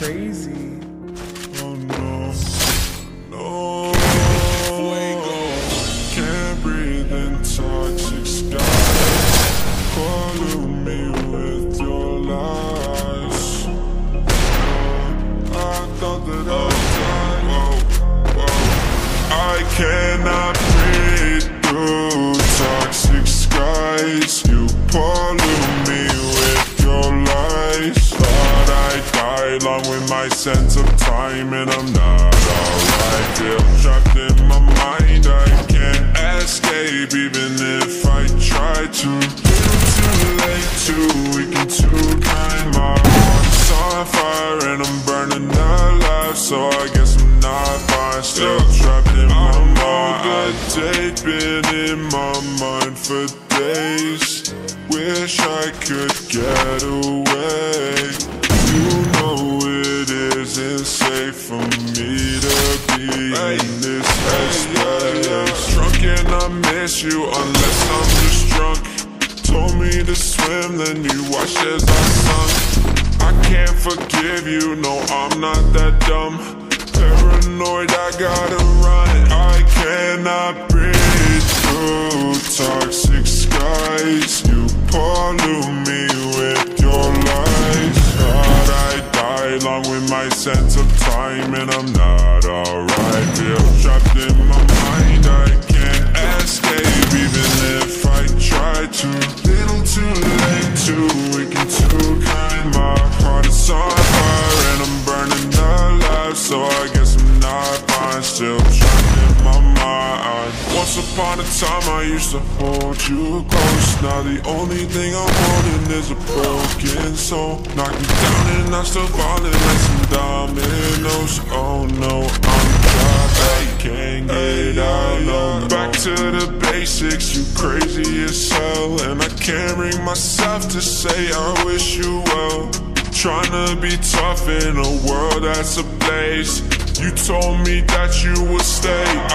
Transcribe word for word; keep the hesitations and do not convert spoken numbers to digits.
crazy. Oh no, no. Can't breathe in toxic skies. Pollute me with your lies. Oh, I thought that I'd die. Whoa, whoa. I cannot breathe through toxic skies. You pollute me with your lies. Thought I'd die along with my sense of time, and I'm not alright. Feel trapped in my mind, I can't escape even if I try to. Too late, too weak and too kind. My heart's on fire and I'm burning alive, so I guess I'm not fine. Still trapped in my mind. They've been in my mind for days. Wish I could get away. You know it isn't safe for me to be hey, in this headspace. Drunk and I miss you unless I'm just drunk. Told me to swim, then you watched as I sunk. I can't forgive you, no, I'm not that dumb. Paranoid, I gotta run. I cannot breathe through toxic skies. You pollute me with your lies. Thought I'd die along with my sense of time, and I'm not alright. Feel trapped in my mind, I can't escape even if I try to. Little too late, too weak and too kind. My heart is on fire and I'm burning alive, so I guess I'm not fine. Still trapped in my mind. Once upon a time I used to hold you close. Now the only thing I'm holding is a broken soul. Knock me down and I'm still falling like some dominoes. Oh no, I'm trapped, I can't get out, no. Back to the basics, you crazy as hell, and I can't bring myself to say I wish you well. Tryna be tough in a world that's ablaze. You told me that you would stay.